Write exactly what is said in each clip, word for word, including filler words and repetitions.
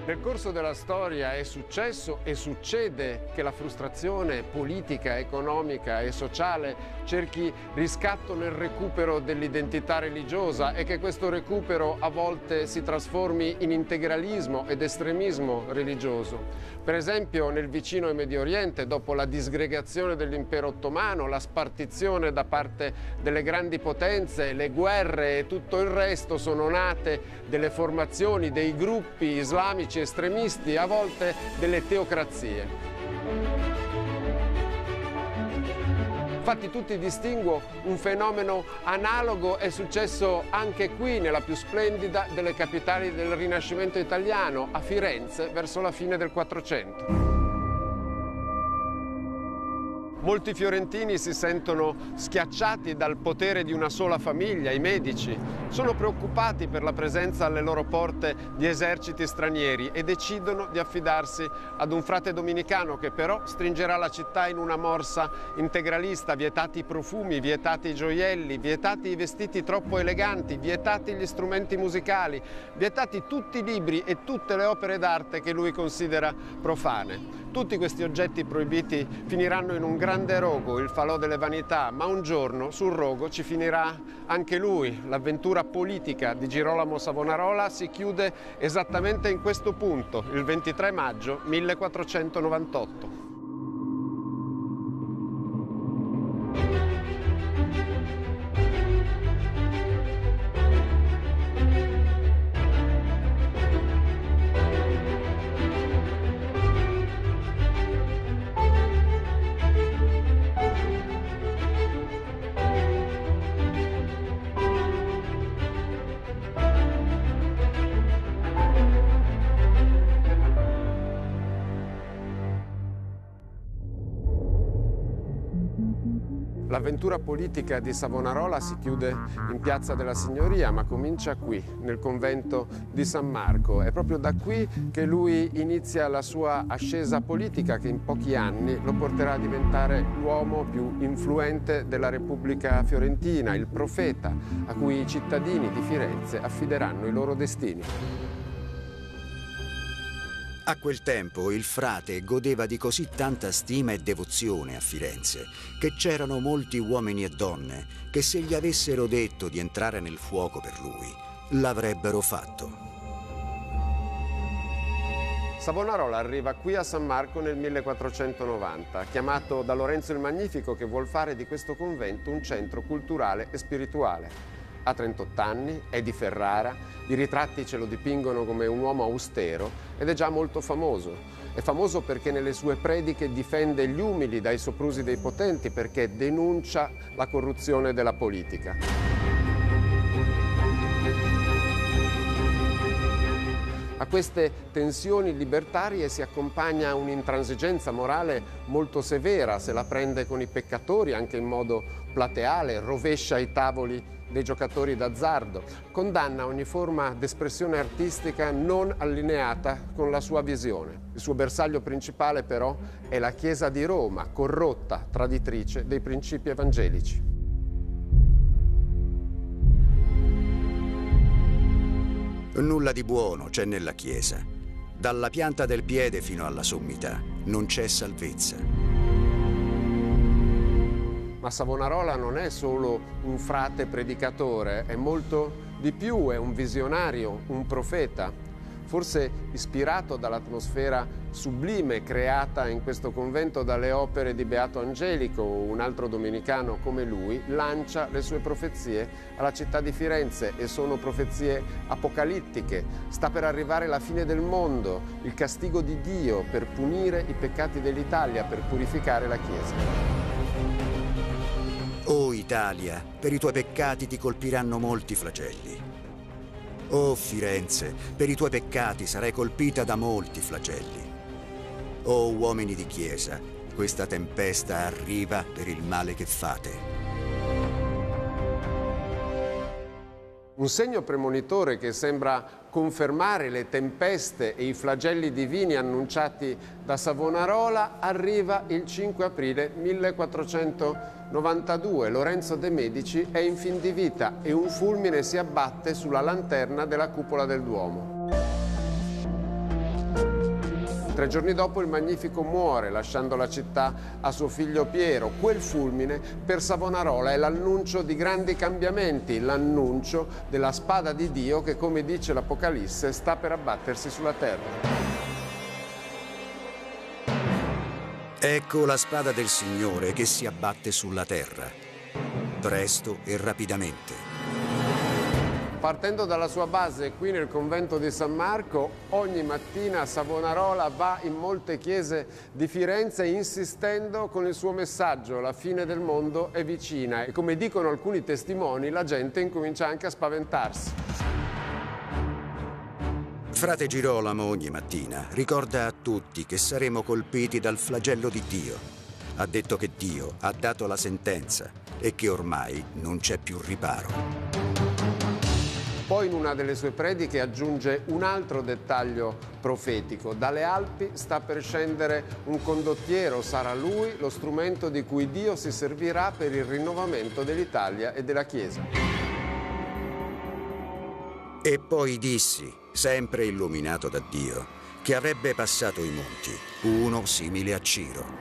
Nel corso della storia è successo e succede che la frustrazione politica, economica e sociale cerchi riscatto nel recupero dell'identità religiosa e che questo recupero a volte si trasformi in integralismo ed estremismo religioso. Per esempio nel vicino e Medio Oriente, dopo la disgregazione dell'impero ottomano, la spartizione da parte delle grandi potenze, le guerre e tutto il resto, sono nate delle formazioni, dei gruppi islamici estremisti, a volte delle teocrazie. Infatti tutti distinguo un fenomeno analogo è successo anche qui, nella più splendida delle capitali del Rinascimento italiano, a Firenze, verso la fine del Quattrocento. Molti fiorentini si sentono schiacciati dal potere di una sola famiglia, i Medici. Sono preoccupati per la presenza alle loro porte di eserciti stranieri e decidono di affidarsi ad un frate dominicano che però stringerà la città in una morsa integralista: vietati i profumi, vietati i gioielli, vietati i vestiti troppo eleganti, vietati gli strumenti musicali, vietati tutti i libri e tutte le opere d'arte che lui considera profane. Tutti questi oggetti proibiti finiranno in un grande rogo, il falò delle vanità, ma un giorno sul rogo ci finirà anche lui. L'avventura politica di Girolamo Savonarola si chiude esattamente in questo punto, il ventitré maggio millequattrocentonovantotto. L'avventura politica di Savonarola si chiude in Piazza della Signoria, ma comincia qui, nel convento di San Marco. È proprio da qui che lui inizia la sua ascesa politica, che in pochi anni lo porterà a diventare l'uomo più influente della Repubblica Fiorentina, il profeta a cui i cittadini di Firenze affideranno i loro destini. A quel tempo il frate godeva di così tanta stima e devozione a Firenze che c'erano molti uomini e donne che, se gli avessero detto di entrare nel fuoco per lui, l'avrebbero fatto. Savonarola arriva qui a San Marco nel millequattrocentonovanta, chiamato da Lorenzo il Magnifico, che vuol fare di questo convento un centro culturale e spirituale. Ha trentotto anni, è di Ferrara, i ritratti ce lo dipingono come un uomo austero ed è già molto famoso. È famoso perché nelle sue prediche difende gli umili dai soprusi dei potenti, perché denuncia la corruzione della politica. A queste tensioni libertarie si accompagna un'intransigenza morale molto severa. Se la prende con i peccatori anche in modo plateale, rovescia i tavoli dei giocatori d'azzardo, condanna ogni forma d'espressione artistica non allineata con la sua visione. Il suo bersaglio principale però è la Chiesa di Roma, corrotta, traditrice dei principi evangelici. Nulla di buono c'è nella Chiesa. Dalla pianta del piede fino alla sommità non c'è salvezza. Ma Savonarola non è solo un frate predicatore, è molto di più, è un visionario, un profeta. Forse ispirato dall'atmosfera sublime creata in questo convento dalle opere di Beato Angelico, un altro domenicano come lui, lancia le sue profezie alla città di Firenze, e sono profezie apocalittiche. Sta per arrivare la fine del mondo, il castigo di Dio per punire i peccati dell'Italia, per purificare la Chiesa. O Italia, per i tuoi peccati ti colpiranno molti flagelli. O Firenze, per i tuoi peccati sarai colpita da molti flagelli. O uomini di Chiesa, questa tempesta arriva per il male che fate. Un segno premonitore che sembra confermare le tempeste e i flagelli divini annunciati da Savonarola arriva il cinque aprile millequattrocentonovantadue. Lorenzo de' Medici è in fin di vita e un fulmine si abbatte sulla lanterna della cupola del Duomo. Tre giorni dopo il Magnifico muore, lasciando la città a suo figlio Piero. Quel fulmine per Savonarola è l'annuncio di grandi cambiamenti, l'annuncio della spada di Dio che, come dice l'Apocalisse, sta per abbattersi sulla terra. Ecco la spada del Signore che si abbatte sulla terra, presto e rapidamente. Partendo dalla sua base qui nel convento di San Marco, ogni mattina Savonarola va in molte chiese di Firenze insistendo con il suo messaggio: la fine del mondo è vicina. E come dicono alcuni testimoni, la gente incomincia anche a spaventarsi. Frate Girolamo ogni mattina ricorda a tutti che saremo colpiti dal flagello di Dio. Ha detto che Dio ha dato la sentenza e che ormai non c'è più riparo. Poi in una delle sue prediche aggiunge un altro dettaglio profetico: dalle Alpi sta per scendere un condottiero, sarà lui lo strumento di cui Dio si servirà per il rinnovamento dell'Italia e della Chiesa. E poi dissi, sempre illuminato da Dio, che avrebbe passato i monti, uno simile a Ciro.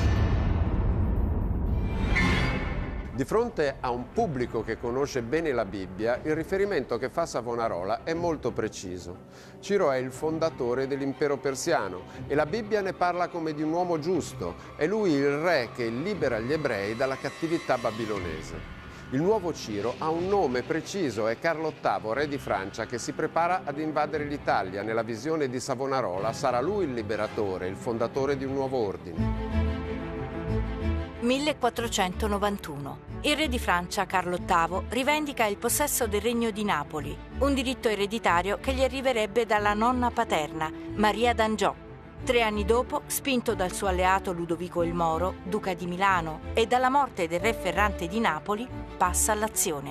Di fronte a un pubblico che conosce bene la Bibbia, il riferimento che fa Savonarola è molto preciso. Ciro è il fondatore dell'impero persiano e la Bibbia ne parla come di un uomo giusto. È lui il re che libera gli ebrei dalla cattività babilonese. Il nuovo Ciro ha un nome preciso, è Carlo ottavo, re di Francia, che si prepara ad invadere l'Italia. Nella visione di Savonarola sarà lui il liberatore, il fondatore di un nuovo ordine. millequattrocentonovantuno. Il re di Francia, Carlo ottavo, rivendica il possesso del regno di Napoli, un diritto ereditario che gli arriverebbe dalla nonna paterna, Maria d'Angiò. Tre anni dopo, spinto dal suo alleato Ludovico il Moro, duca di Milano, e dalla morte del re Ferrante di Napoli, passa all'azione.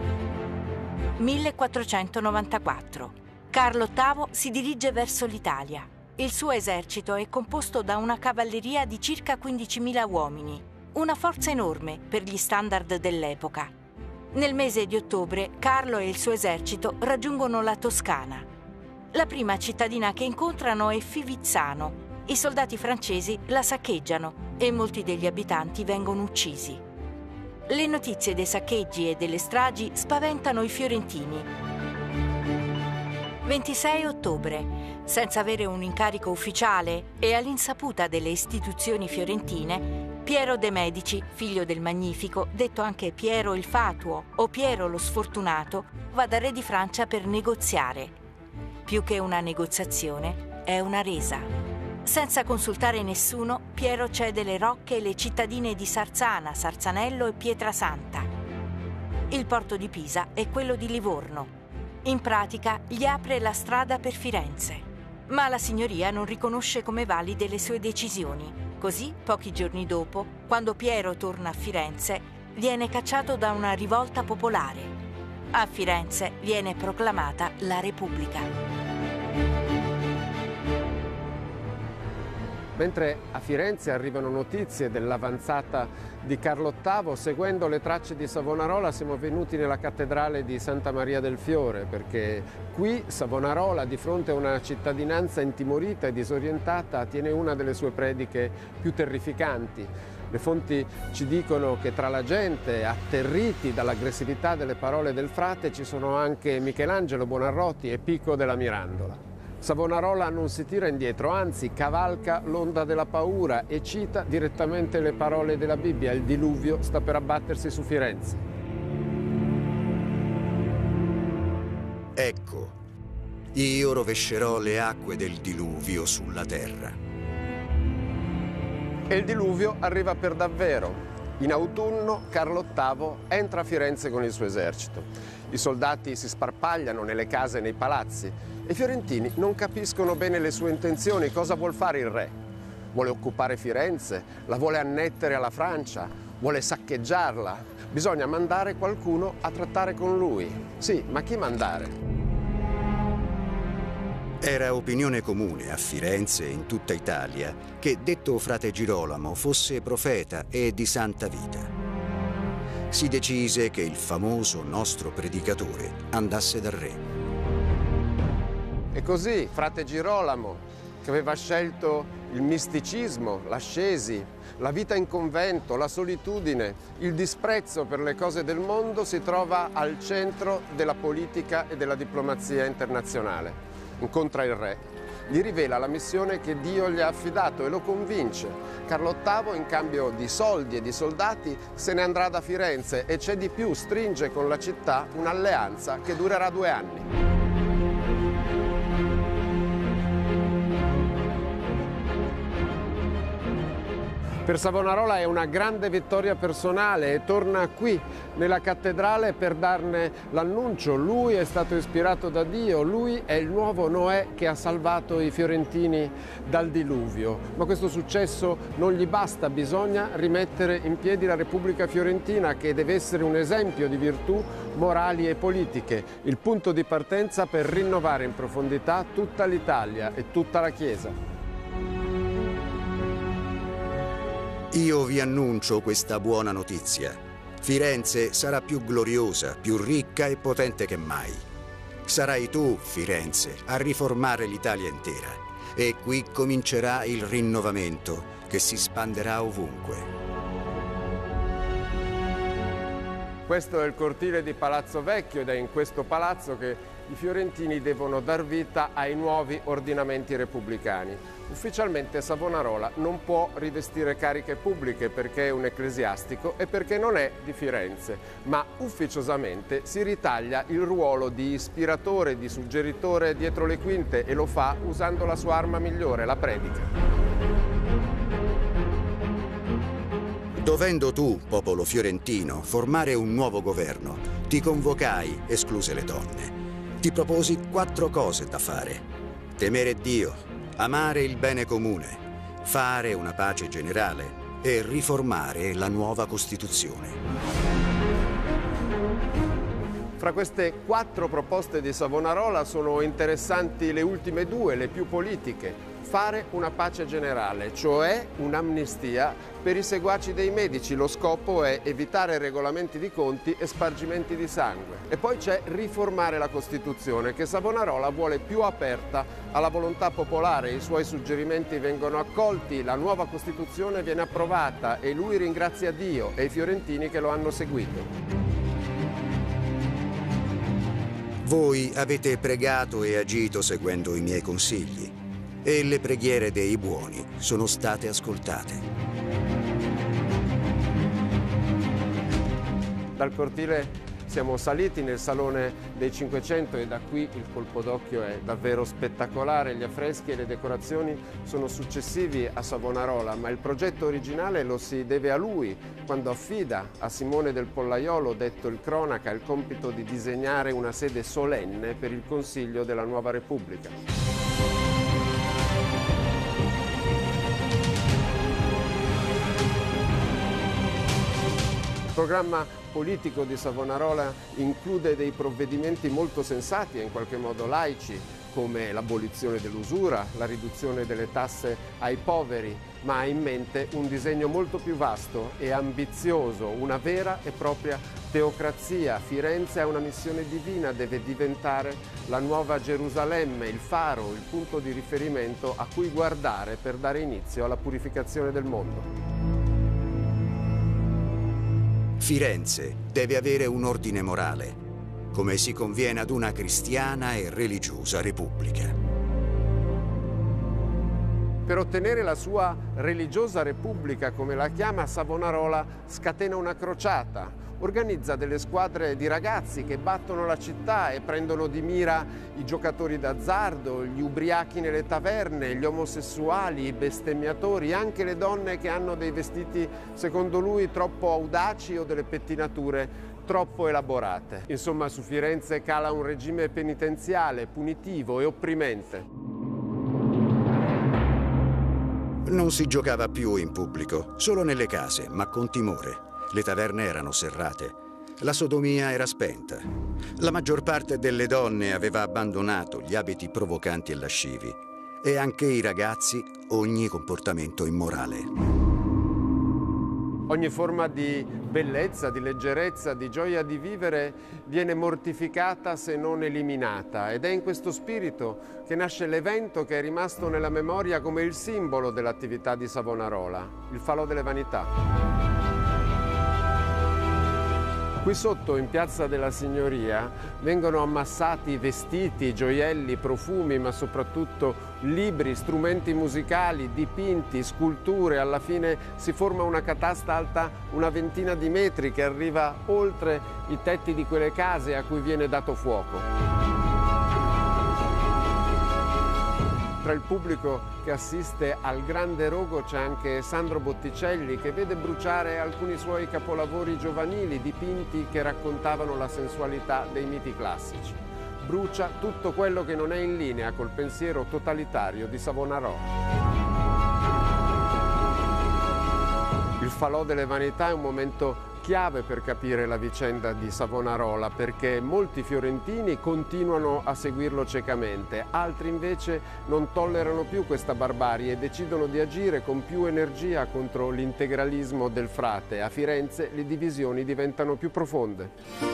millequattrocentonovantaquattro. Carlo ottavo si dirige verso l'Italia. Il suo esercito è composto da una cavalleria di circa quindicimila uomini, una forza enorme per gli standard dell'epoca. Nel mese di ottobre, Carlo e il suo esercito raggiungono la Toscana. La prima cittadina che incontrano è Fivizzano. I soldati francesi la saccheggiano e molti degli abitanti vengono uccisi. Le notizie dei saccheggi e delle stragi spaventano i fiorentini. ventisei ottobre. Senza avere un incarico ufficiale e all'insaputa delle istituzioni fiorentine, Piero de' Medici, figlio del Magnifico, detto anche Piero il Fatuo o Piero lo Sfortunato, va da re di Francia per negoziare. Più che una negoziazione, è una resa. Senza consultare nessuno, Piero cede le rocche e le cittadine di Sarzana, Sarzanello e Pietrasanta. Il porto di Pisa è quello di Livorno. In pratica gli apre la strada per Firenze. Ma la signoria non riconosce come valide le sue decisioni. Così, pochi giorni dopo, quando Piero torna a Firenze, viene cacciato da una rivolta popolare. A Firenze viene proclamata la Repubblica. Mentre a Firenze arrivano notizie dell'avanzata di Carlo ottavo, seguendo le tracce di Savonarola siamo venuti nella cattedrale di Santa Maria del Fiore, perché qui Savonarola, di fronte a una cittadinanza intimorita e disorientata, tiene una delle sue prediche più terrificanti. Le fonti ci dicono che tra la gente, atterriti dall'aggressività delle parole del frate, ci sono anche Michelangelo Buonarroti e Pico della Mirandola. Savonarola non si tira indietro, anzi cavalca l'onda della paura e cita direttamente le parole della Bibbia: il diluvio sta per abbattersi su Firenze. Ecco, io rovescerò le acque del diluvio sulla terra. E il diluvio arriva per davvero. In autunno Carlo ottavo entra a Firenze con il suo esercito. I soldati si sparpagliano nelle case e nei palazzi. E i fiorentini non capiscono bene le sue intenzioni. Cosa vuol fare il re? Vuole occupare Firenze? La vuole annettere alla Francia? Vuole saccheggiarla? Bisogna mandare qualcuno a trattare con lui. Sì, ma chi mandare? Era opinione comune a Firenze e in tutta Italia che detto frate Girolamo fosse profeta e di santa vita. Si decise che il famoso nostro predicatore andasse dal re. E così frate Girolamo che aveva scelto il misticismo, l'ascesi, la vita in convento, la solitudine, il disprezzo per le cose del mondo, si trova al centro della politica e della diplomazia internazionale. Incontra il re, gli rivela la missione che Dio gli ha affidato e lo convince. Carlo ottavo, in cambio di soldi e di soldati, se ne andrà da Firenze e c'è di più, stringe con la città un'alleanza che durerà due anni. Per Savonarola è una grande vittoria personale e torna qui nella cattedrale per darne l'annuncio. Lui è stato ispirato da Dio, lui è il nuovo Noè che ha salvato i fiorentini dal diluvio. Ma questo successo non gli basta, bisogna rimettere in piedi la Repubblica Fiorentina, che deve essere un esempio di virtù morali e politiche, il punto di partenza per rinnovare in profondità tutta l'Italia e tutta la Chiesa. Io vi annuncio questa buona notizia. Firenze sarà più gloriosa, più ricca e potente che mai. Sarai tu, Firenze, a riformare l'Italia intera. E qui comincerà il rinnovamento che si spanderà ovunque. Questo è il cortile di Palazzo Vecchio ed è in questo palazzo che i fiorentini devono dar vita ai nuovi ordinamenti repubblicani. Ufficialmente Savonarola non può rivestire cariche pubbliche perché è un ecclesiastico e perché non è di Firenze, ma ufficiosamente si ritaglia il ruolo di ispiratore, di suggeritore dietro le quinte e lo fa usando la sua arma migliore, la predica. Dovendo tu, popolo fiorentino, formare un nuovo governo, ti convocai, escluse le donne. Ti proposi quattro cose da fare: temere Dio, amare il bene comune, fare una pace generale e riformare la nuova Costituzione. Fra queste quattro proposte di Savonarola sono interessanti le ultime due, le più politiche. Fare una pace generale, cioè un'amnistia per i seguaci dei medici. Lo scopo è evitare regolamenti di conti e spargimenti di sangue. E poi c'è riformare la Costituzione, che Savonarola vuole più aperta alla volontà popolare. I suoi suggerimenti vengono accolti, la nuova Costituzione viene approvata e lui ringrazia Dio e i fiorentini che lo hanno seguito. Voi avete pregato e agito seguendo i miei consigli e le preghiere dei buoni sono state ascoltate. Dal cortile siamo saliti nel Salone dei Cinquecento e da qui il colpo d'occhio è davvero spettacolare. Gli affreschi e le decorazioni sono successivi a Savonarola, ma il progetto originale lo si deve a lui, quando affida a Simone del Pollaiolo, detto il Cronaca, il compito di disegnare una sede solenne per il Consiglio della Nuova Repubblica. Il programma politico di Savonarola include dei provvedimenti molto sensati e in qualche modo laici, come l'abolizione dell'usura, la riduzione delle tasse ai poveri, ma ha in mente un disegno molto più vasto e ambizioso, una vera e propria teocrazia. Firenze ha una missione divina, deve diventare la nuova Gerusalemme, il faro, il punto di riferimento a cui guardare per dare inizio alla purificazione del mondo. Firenze deve avere un ordine morale, come si conviene ad una cristiana e religiosa repubblica. Per ottenere la sua religiosa repubblica, come la chiama, Savonarola scatena una crociata, organizza delle squadre di ragazzi che battono la città e prendono di mira i giocatori d'azzardo, gli ubriachi nelle taverne, gli omosessuali, i bestemmiatori, anche le donne che hanno dei vestiti, secondo lui, troppo audaci o delle pettinature troppo elaborate. Insomma, su Firenze cala un regime penitenziale, punitivo e opprimente. Non si giocava più in pubblico, solo nelle case, ma con timore. Le taverne erano serrate. La sodomia era spenta. La maggior parte delle donne aveva abbandonato gli abiti provocanti e lascivi. E anche i ragazzi ogni comportamento immorale. Ogni forma di bellezza, di leggerezza, di gioia di vivere viene mortificata se non eliminata, ed è in questo spirito che nasce l'evento che è rimasto nella memoria come il simbolo dell'attività di Savonarola, il Falò delle Vanità. Qui sotto, in Piazza della Signoria, vengono ammassati vestiti, gioielli, profumi, ma soprattutto libri, strumenti musicali, dipinti, sculture. Alla fine si forma una catasta alta una ventina di metri che arriva oltre i tetti di quelle case a cui viene dato fuoco. Tra il pubblico che assiste al grande rogo c'è anche Sandro Botticelli, che vede bruciare alcuni suoi capolavori giovanili dipinti che raccontavano la sensualità dei miti classici. Brucia tutto quello che non è in linea col pensiero totalitario di Savonarola. Il Falò delle Vanità è un momento chiave per capire la vicenda di Savonarola, perché molti fiorentini continuano a seguirlo ciecamente, altri invece non tollerano più questa barbarie e decidono di agire con più energia contro l'integralismo del frate. A Firenze le divisioni diventano più profonde.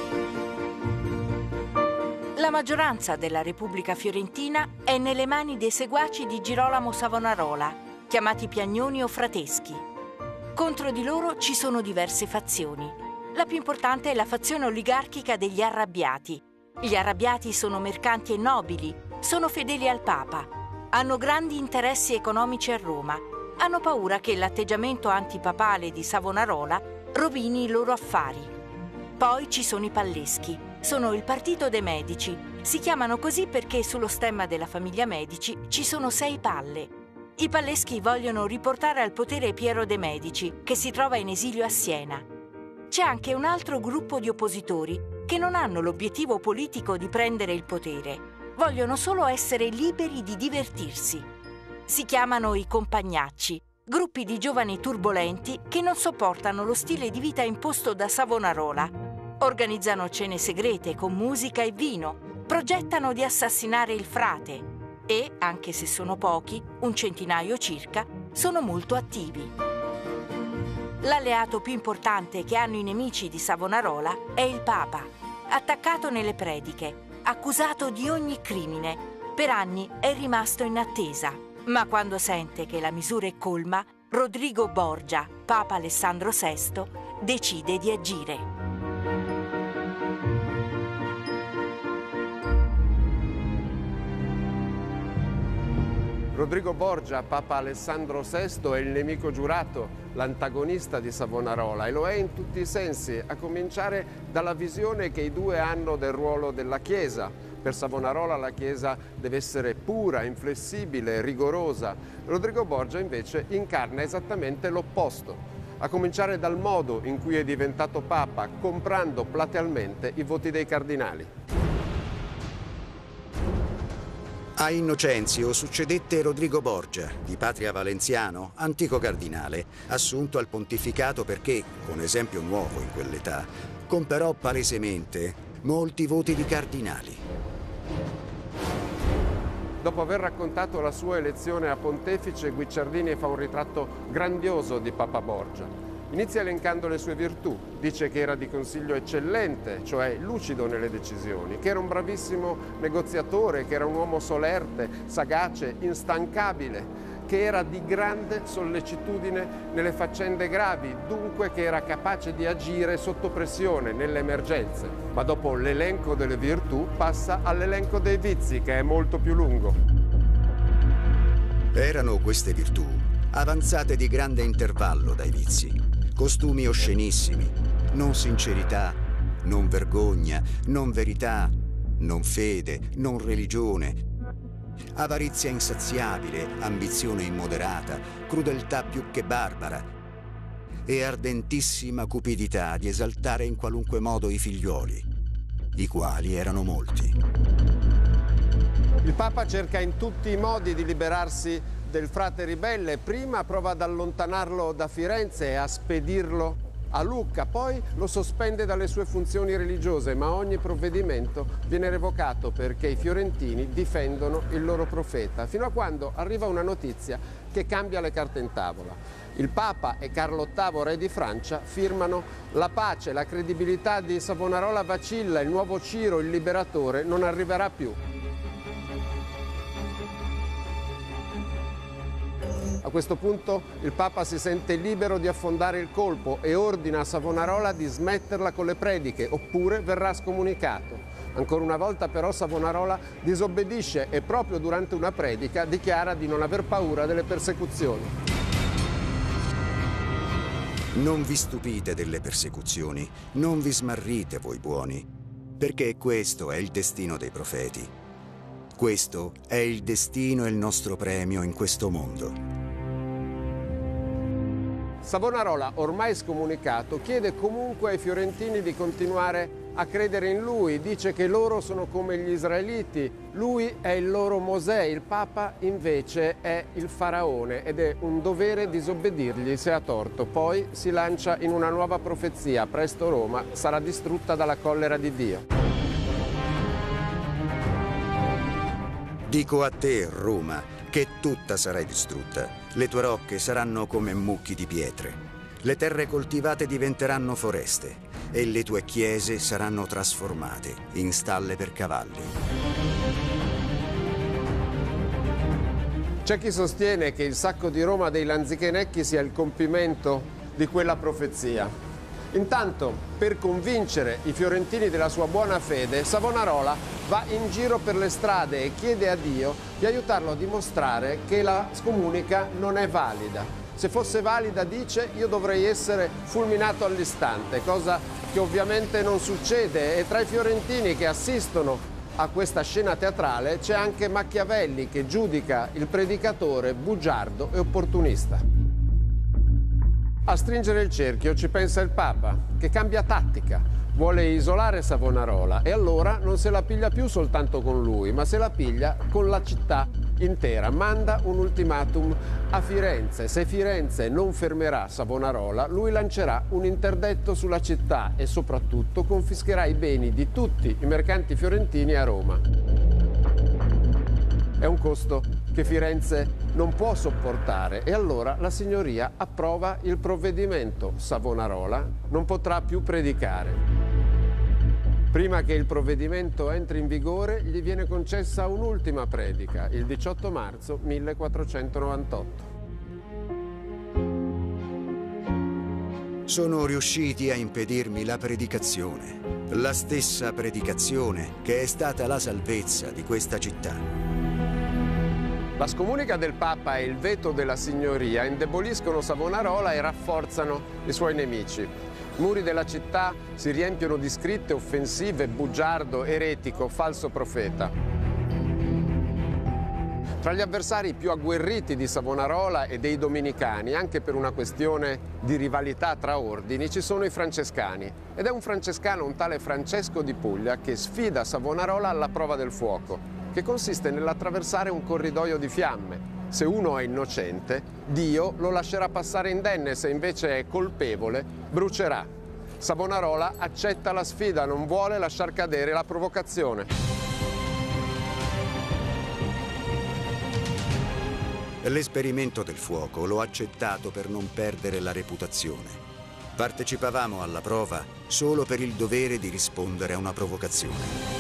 La maggioranza della Repubblica Fiorentina è nelle mani dei seguaci di Girolamo Savonarola, chiamati Piagnoni o Frateschi. Contro di loro ci sono diverse fazioni. La più importante è la fazione oligarchica degli Arrabbiati. Gli Arrabbiati sono mercanti e nobili, sono fedeli al Papa, hanno grandi interessi economici a Roma, hanno paura che l'atteggiamento antipapale di Savonarola rovini i loro affari. Poi ci sono i Palleschi, sono il partito dei Medici. Si chiamano così perché sullo stemma della famiglia Medici ci sono sei palle. I Palleschi vogliono riportare al potere Piero de' Medici, che si trova in esilio a Siena. C'è anche un altro gruppo di oppositori che non hanno l'obiettivo politico di prendere il potere. Vogliono solo essere liberi di divertirsi. Si chiamano i Compagnacci, gruppi di giovani turbolenti che non sopportano lo stile di vita imposto da Savonarola. Organizzano cene segrete con musica e vino, progettano di assassinare il frate. E, anche se sono pochi, un centinaio circa, sono molto attivi. L'alleato più importante che hanno i nemici di Savonarola è il Papa, attaccato nelle prediche, accusato di ogni crimine. Per anni è rimasto in attesa, ma quando sente che la misura è colma, Rodrigo Borgia, Papa Alessandro sesto, decide di agire. Rodrigo Borgia, Papa Alessandro sesto, è il nemico giurato, l'antagonista di Savonarola, e lo è in tutti i sensi, a cominciare dalla visione che i due hanno del ruolo della Chiesa. Per Savonarola la Chiesa deve essere pura, inflessibile, rigorosa. Rodrigo Borgia invece incarna esattamente l'opposto, a cominciare dal modo in cui è diventato Papa, comprando platealmente i voti dei cardinali. A Innocenzio succedette Rodrigo Borgia, di patria valenziano, antico cardinale, assunto al pontificato perché, con esempio nuovo in quell'età, comperò palesemente molti voti di cardinali. Dopo aver raccontato la sua elezione a pontefice, Guicciardini fa un ritratto grandioso di Papa Borgia. Inizia elencando le sue virtù, dice che era di consiglio eccellente, cioè lucido nelle decisioni, che era un bravissimo negoziatore, che era un uomo solerte, sagace, instancabile, che era di grande sollecitudine nelle faccende gravi, dunque che era capace di agire sotto pressione nelle emergenze. Ma dopo l'elenco delle virtù passa all'elenco dei vizi, che è molto più lungo. Erano queste virtù avanzate di grande intervallo dai vizi. Costumi oscenissimi, non sincerità, non vergogna, non verità, non fede, non religione, avarizia insaziabile, ambizione immoderata, crudeltà più che barbara e ardentissima cupidità di esaltare in qualunque modo i figlioli, i quali erano molti. Il Papa cerca in tutti i modi di liberarsi del frate ribelle. Prima prova ad allontanarlo da Firenze e a spedirlo a Lucca, poi lo sospende dalle sue funzioni religiose, ma ogni provvedimento viene revocato perché i fiorentini difendono il loro profeta, fino a quando arriva una notizia che cambia le carte in tavola. Il Papa e Carlo ottavo, re di Francia, firmano la pace, la credibilità di Savonarola vacilla, il nuovo Ciro, il liberatore, non arriverà più. A questo punto il Papa si sente libero di affondare il colpo e ordina a Savonarola di smetterla con le prediche, oppure verrà scomunicato. Ancora una volta però Savonarola disobbedisce e proprio durante una predica dichiara di non aver paura delle persecuzioni. Non vi stupite delle persecuzioni, non vi smarrite voi buoni, perché questo è il destino dei profeti. Questo è il destino e il nostro premio in questo mondo. Savonarola, ormai scomunicato, chiede comunque ai fiorentini di continuare a credere in lui, dice che loro sono come gli israeliti, lui è il loro Mosè, il Papa invece è il faraone ed è un dovere disobbedirgli se ha torto. Poi si lancia in una nuova profezia, presto Roma sarà distrutta dalla collera di Dio. Dico a te, Roma, che tutta sarai distrutta. Le tue rocche saranno come mucchi di pietre. Le terre coltivate diventeranno foreste e le tue chiese saranno trasformate in stalle per cavalli. C'è chi sostiene che il sacco di Roma dei Lanzichenecchi sia il compimento di quella profezia. Intanto, per convincere i fiorentini della sua buona fede, Savonarola va in giro per le strade e chiede a Dio di aiutarlo a dimostrare che la scomunica non è valida. Se fosse valida, dice, io dovrei essere fulminato all'istante, cosa che ovviamente non succede, e tra i fiorentini che assistono a questa scena teatrale c'è anche Machiavelli, che giudica il predicatore bugiardo e opportunista. A stringere il cerchio ci pensa il Papa, che cambia tattica. Vuole isolare Savonarola e allora non se la piglia più soltanto con lui, ma se la piglia con la città intera. Manda un ultimatum a Firenze. Se Firenze non fermerà Savonarola, lui lancerà un interdetto sulla città e soprattutto confischerà i beni di tutti i mercanti fiorentini a Roma. È un costo che Firenze non può sopportare e allora la signoria approva il provvedimento. Savonarola non potrà più predicare. Prima che il provvedimento entri in vigore, gli viene concessa un'ultima predica, il diciotto marzo millequattrocentonovantotto. Sono riusciti a impedirmi la predicazione, la stessa predicazione che è stata la salvezza di questa città. La scomunica del Papa e il veto della signoria indeboliscono Savonarola e rafforzano i suoi nemici. I muri della città si riempiono di scritte offensive, bugiardo, eretico, falso profeta. Tra gli avversari più agguerriti di Savonarola e dei domenicani, anche per una questione di rivalità tra ordini, ci sono i francescani. Ed è un francescano, un tale Francesco di Puglia, che sfida Savonarola alla prova del fuoco, che consiste nell'attraversare un corridoio di fiamme. Se uno è innocente, Dio lo lascerà passare indenne, se invece è colpevole, brucerà. Savonarola accetta la sfida, non vuole lasciar cadere la provocazione. L'esperimento del fuoco l'ho accettato per non perdere la reputazione. Partecipavamo alla prova solo per il dovere di rispondere a una provocazione.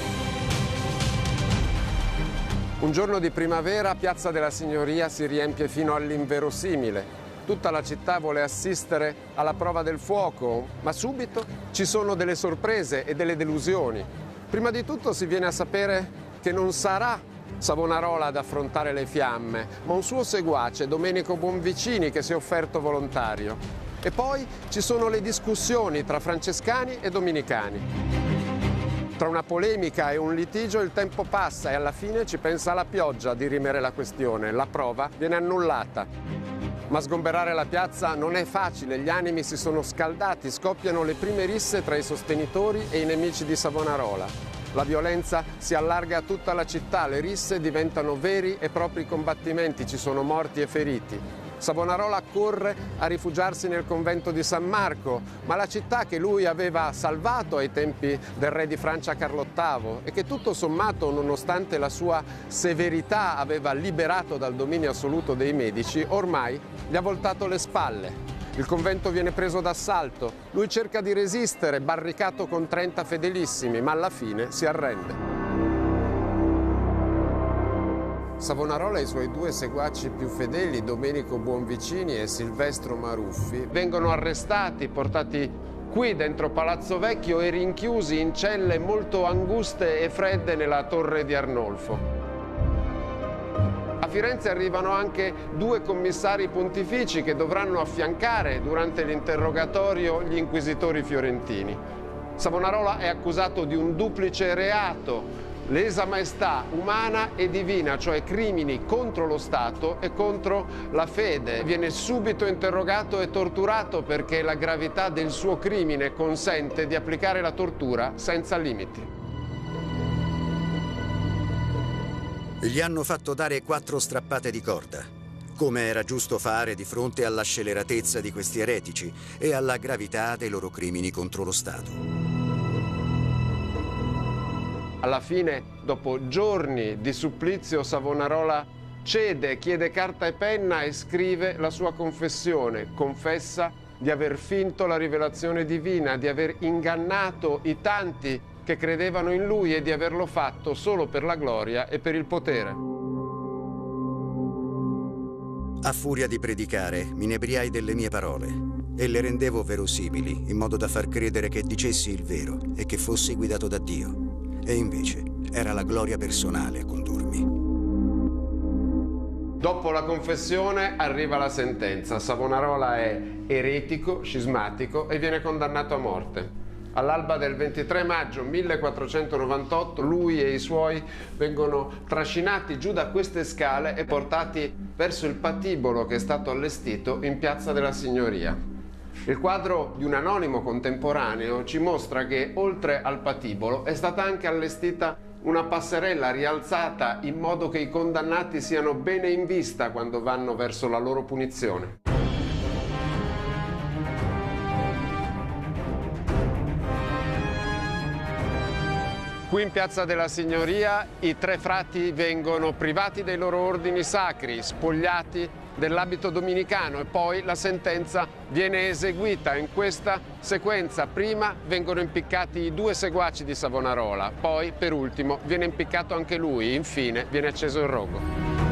Un giorno di primavera, Piazza della Signoria si riempie fino all'inverosimile. Tutta la città vuole assistere alla prova del fuoco, ma subito ci sono delle sorprese e delle delusioni. Prima di tutto si viene a sapere che non sarà Savonarola ad affrontare le fiamme, ma un suo seguace, Domenico Bonvicini, che si è offerto volontario. E poi ci sono le discussioni tra francescani e domenicani. Tra una polemica e un litigio il tempo passa e alla fine ci pensa la pioggia a dirimere la questione. La prova viene annullata. Ma sgomberare la piazza non è facile, gli animi si sono scaldati, scoppiano le prime risse tra i sostenitori e i nemici di Savonarola. La violenza si allarga a tutta la città, le risse diventano veri e propri combattimenti, ci sono morti e feriti. Savonarola corre a rifugiarsi nel convento di San Marco, ma la città che lui aveva salvato ai tempi del re di Francia Carlo ottavo e che tutto sommato, nonostante la sua severità, aveva liberato dal dominio assoluto dei Medici, ormai gli ha voltato le spalle. Il convento viene preso d'assalto, lui cerca di resistere, barricato con trenta fedelissimi, ma alla fine si arrende. Savonarola e i suoi due seguaci più fedeli, Domenico Buonvicini e Silvestro Maruffi, vengono arrestati, portati qui dentro Palazzo Vecchio e rinchiusi in celle molto anguste e fredde nella torre di Arnolfo. A Firenze arrivano anche due commissari pontifici che dovranno affiancare durante l'interrogatorio gli inquisitori fiorentini. Savonarola è accusato di un duplice reato, lesa maestà umana e divina, cioè crimini contro lo Stato e contro la fede. Viene subito interrogato e torturato perché la gravità del suo crimine consente di applicare la tortura senza limiti. Gli hanno fatto dare quattro strappate di corda, come era giusto fare di fronte alla scelleratezza di questi eretici e alla gravità dei loro crimini contro lo Stato. Alla fine, dopo giorni di supplizio, Savonarola cede, chiede carta e penna e scrive la sua confessione. Confessa di aver finto la rivelazione divina, di aver ingannato i tanti che credevano in lui e di averlo fatto solo per la gloria e per il potere. A furia di predicare, mi inebriai delle mie parole e le rendevo verosimili in modo da far credere che dicessi il vero e che fossi guidato da Dio. E invece era la gloria personale a condurmi. Dopo la confessione arriva la sentenza. Savonarola è eretico, scismatico e viene condannato a morte. All'alba del ventitré maggio millequattrocentonovantotto lui e i suoi vengono trascinati giù da queste scale e portati verso il patibolo che è stato allestito in Piazza della Signoria. Il quadro di un anonimo contemporaneo ci mostra che oltre al patibolo è stata anche allestita una passerella rialzata in modo che i condannati siano bene in vista quando vanno verso la loro punizione. Qui in Piazza della Signoria i tre frati vengono privati dei loro ordini sacri, spogliati dell'abito dominicano e poi la sentenza viene eseguita. In questa sequenza prima vengono impiccati i due seguaci di Savonarola, poi per ultimo viene impiccato anche lui, infine viene acceso il rogo.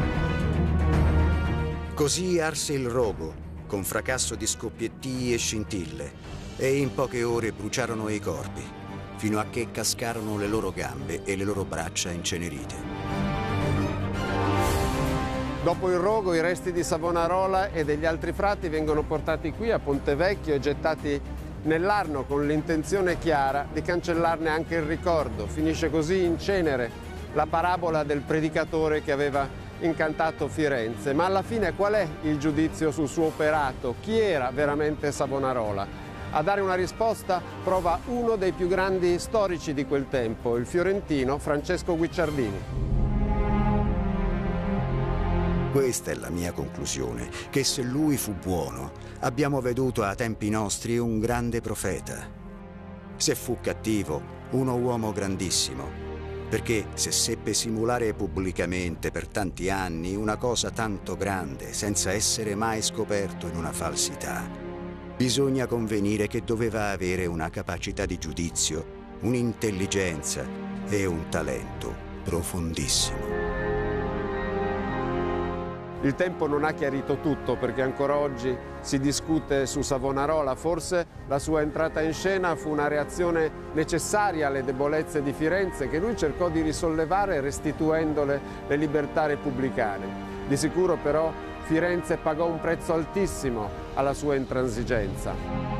Così arse il rogo, con fracasso di scoppiettii e scintille, e in poche ore bruciarono i corpi, fino a che cascarono le loro gambe e le loro braccia incenerite. Dopo il rogo i resti di Savonarola e degli altri frati vengono portati qui a Ponte Vecchio e gettati nell'Arno con l'intenzione chiara di cancellarne anche il ricordo. Finisce così in cenere la parabola del predicatore che aveva incantato Firenze. Ma alla fine qual è il giudizio sul suo operato? Chi era veramente Savonarola? A dare una risposta prova uno dei più grandi storici di quel tempo, il fiorentino Francesco Guicciardini. Questa è la mia conclusione, che se lui fu buono, abbiamo veduto a tempi nostri un grande profeta. Se fu cattivo, uno uomo grandissimo, perché se seppe simulare pubblicamente per tanti anni una cosa tanto grande senza essere mai scoperto in una falsità, bisogna convenire che doveva avere una capacità di giudizio, un'intelligenza e un talento profondissimo. Il tempo non ha chiarito tutto perché ancora oggi si discute su Savonarola. Forse la sua entrata in scena fu una reazione necessaria alle debolezze di Firenze che lui cercò di risollevare restituendole le libertà repubblicane. Di sicuro però Firenze pagò un prezzo altissimo alla sua intransigenza.